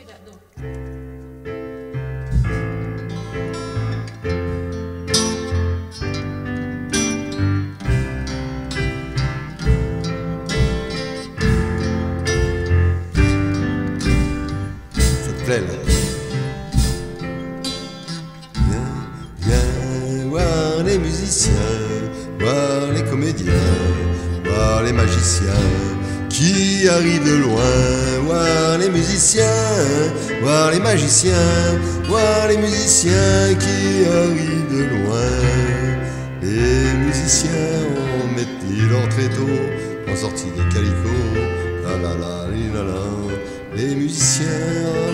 celui-là. Donc. Ça te plaît là? Viens voir les musiciens, voir les comédiens, voir les magiciens qui arrivent de loin, voir les musiciens, voir les magiciens, voir les musiciens qui arrivent de loin. Les musiciens ont mis leur tréteau, ont sorti des calicots, la la la li, la la. Les musiciens